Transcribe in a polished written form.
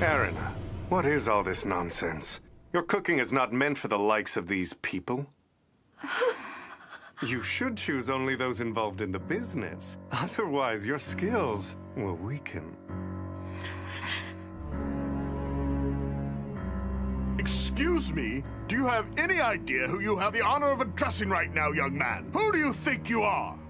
Aaron, what is all this nonsense? Your cooking is not meant for the likes of these people. You should choose only those involved in the business. Otherwise, your skills will weaken. Excuse me? Do you have any idea who you have the honor of addressing right now, young man? Who do you think you are?